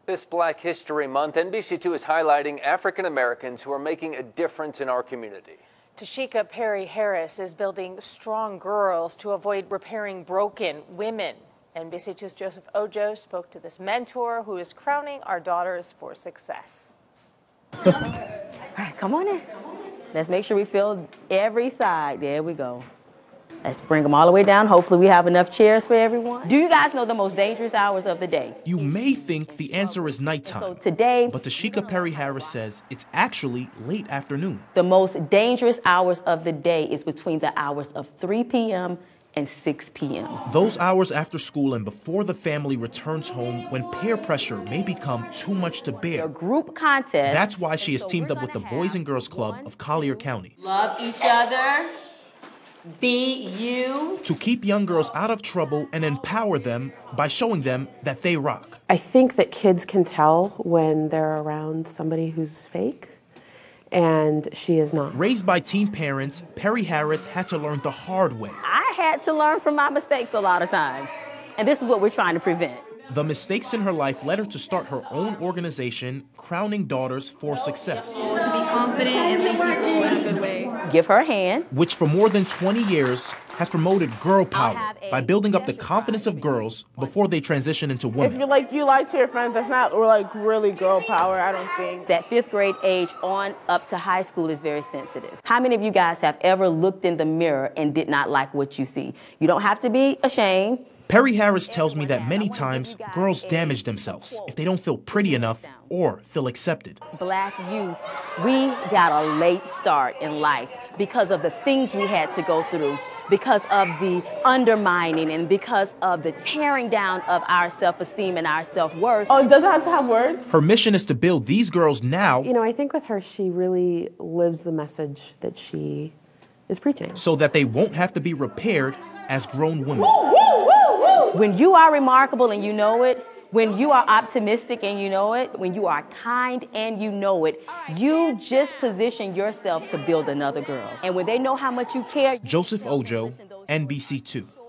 This Black History Month, NBC2 is highlighting African Americans who are making a difference in our community. Tashika Perry Harris is building strong girls to avoid repairing broken women. NBC2's Joseph Ojo spoke to this mentor who is crowning our daughters for success. All right, come on in. Let's make sure we fill every side. There we go. Let's bring them all the way down. Hopefully we have enough chairs for everyone. Do you guys know the most dangerous hours of the day? You may think the answer is nighttime. So today, but Tashika Perry Harris says it's actually late afternoon. The most dangerous hours of the day is between the hours of 3 p.m. and 6 p.m. Those hours after school and before the family returns home when peer pressure may become too much to bear. A group contest. That's why she has teamed up with the Boys and Girls Club of Collier County. Love each other. Be you. To keep young girls out of trouble and empower them by showing them that they rock. I think that kids can tell when they're around somebody who's fake, and she is not. Raised by teen parents, Perry Harris had to learn the hard way. I had to learn from my mistakes a lot of times, and this is what we're trying to prevent. The mistakes in her life led her to start her own organization, Crowning Daughters for Success. To be confident and lead people in a good way. Give her a hand. Which for more than 20 years has promoted girl power by building up the confidence of girls before they transition into women. If you lie to your friends, that's not really girl power, I don't think. That 5th grade age on up to high school is very sensitive. How many of you guys have ever looked in the mirror and did not like what you see? You don't have to be ashamed. Perry Harris tells me that many times girls damage themselves if they don't feel pretty enough or feel accepted. Black youth, we got a late start in life because of the things we had to go through, because of the undermining and because of the tearing down of our self-esteem and our self-worth. Oh, it doesn't have to have words? Her mission is to build these girls now. You know, I think with her, she really lives the message that she is preaching. So that they won't have to be repaired as grown women. When you are remarkable and you know it, when you are optimistic and you know it, when you are kind and you know it, you just position yourself to build another girl. And when they know how much you care. Joseph Ojo, NBC2.